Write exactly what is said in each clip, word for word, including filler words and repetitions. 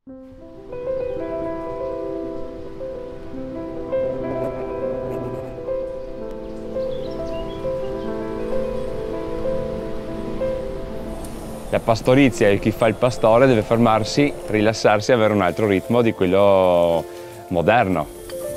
La pastorizia e chi fa il pastore deve fermarsi, rilassarsi e avere un altro ritmo di quello moderno.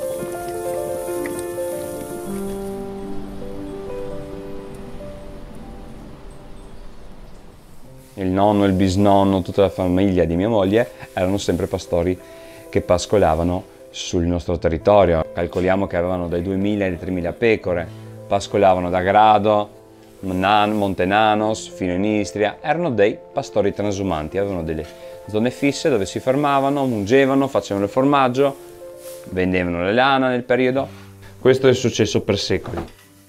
Il nonno, il bisnonno, tutta la famiglia di mia moglie erano sempre pastori che pascolavano sul nostro territorio. Calcoliamo che avevano dai duemila ai tremila pecore, pascolavano da Grado, Montenanos, fino in Istria. Erano dei pastori transumanti, avevano delle zone fisse dove si fermavano, mungevano, facevano il formaggio, vendevano la lana nel periodo. Questo è successo per secoli.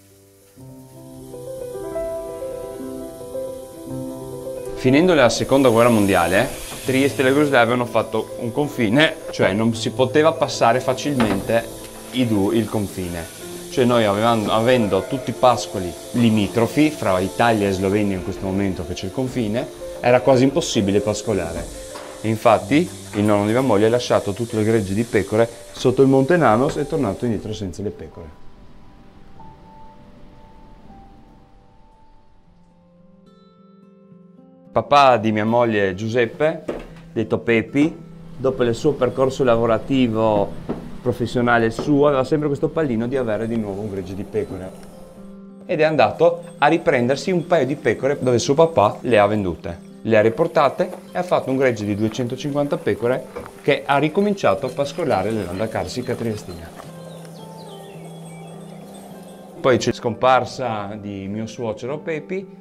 Finendo la seconda guerra mondiale, Trieste e la Jugoslavia avevano fatto un confine, cioè non si poteva passare facilmente i due, il confine. Cioè noi avevamo, avendo tutti i pascoli limitrofi fra Italia e Slovenia in questo momento che c'è il confine, era quasi impossibile pascolare. E infatti il nonno di mia moglie ha lasciato tutto il gregge di pecore sotto il Monte Nanos e è tornato indietro senza le pecore. Papà di mia moglie Giuseppe, detto Pepi, dopo il suo percorso lavorativo professionale suo, aveva sempre questo pallino di avere di nuovo un gregge di pecore. Ed è andato a riprendersi un paio di pecore dove suo papà le ha vendute. Le ha riportate e ha fatto un gregge di duecentocinquanta pecore che ha ricominciato a pascolare nella landa carsica triestina. Poi c'è la scomparsa di mio suocero Pepi.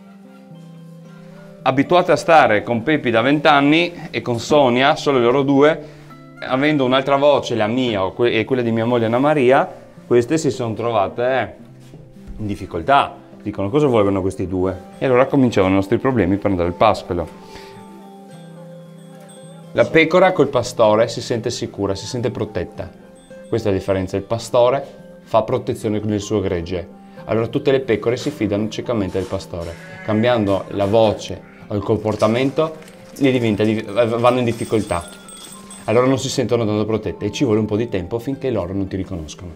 Abituate a stare con Pepi da vent'anni e con Sonia, solo loro due, avendo un'altra voce, la mia e quella di mia moglie Anna Maria, queste si sono trovate in difficoltà. Dicono: cosa vogliono questi due? E allora cominciavano i nostri problemi per andare al pascolo. La pecora col pastore si sente sicura, si sente protetta. Questa è la differenza: il pastore fa protezione con il suo gregge. Allora tutte le pecore si fidano ciecamente del pastore. Cambiando la voce o il comportamento, li diventa, vanno in difficoltà. Allora non si sentono tanto protette e ci vuole un po' di tempo finché loro non ti riconoscono.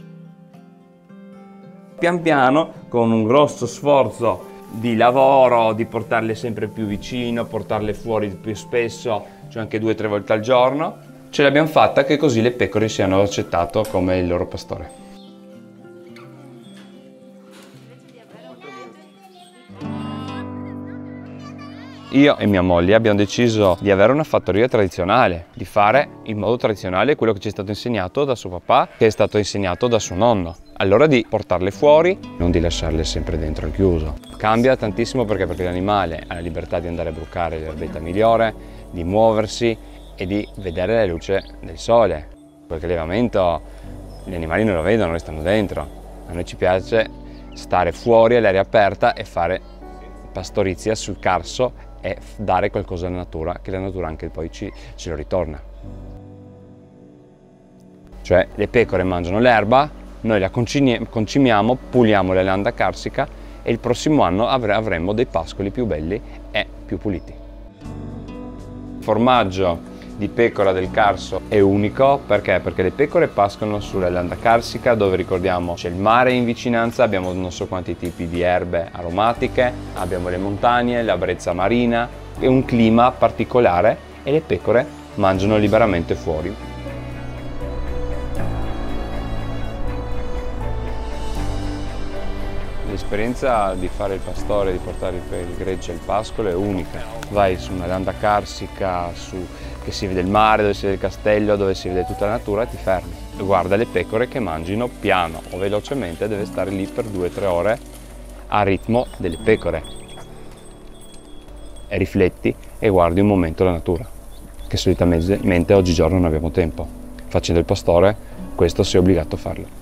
Pian piano, con un grosso sforzo di lavoro, di portarle sempre più vicino, portarle fuori più spesso, cioè anche due o tre volte al giorno, ce l'abbiamo fatta che così le pecore siano accettate come il loro pastore. Io e mia moglie abbiamo deciso di avere una fattoria tradizionale, di fare in modo tradizionale quello che ci è stato insegnato da suo papà, che è stato insegnato da suo nonno. Allora di portarle fuori, non di lasciarle sempre dentro al chiuso. Cambia tantissimo perché, perché l'animale ha la libertà di andare a brucare l'erbetta migliore, di muoversi e di vedere la luce del sole. Perché l'allevamento gli animali non lo vedono, restano dentro. A noi ci piace stare fuori all'aria aperta e fare pastorizia sul carso e dare qualcosa alla natura, che la natura anche poi ci, ce lo ritorna. Cioè le pecore mangiano l'erba, noi la concimiamo, puliamo la landa carsica e il prossimo anno avre avremo dei pascoli più belli e più puliti. Il formaggio di pecora del Carso è unico perché? Perché le pecore pascono sulla landa carsica, dove ricordiamo c'è il mare in vicinanza, abbiamo non so quanti tipi di erbe aromatiche, abbiamo le montagne, la brezza marina e un clima particolare, e le pecore mangiano liberamente fuori. L'esperienza di fare il pastore, di portare il gregge al pascolo è unica. Vai su una landa carsica, su, che si vede il mare, dove si vede il castello, dove si vede tutta la natura, e ti fermi. Guarda le pecore che mangino piano o velocemente, deve stare lì per due o tre ore a ritmo delle pecore. E rifletti e guardi un momento la natura, che solitamente oggigiorno non abbiamo tempo. Facendo il pastore, questo sei obbligato a farlo.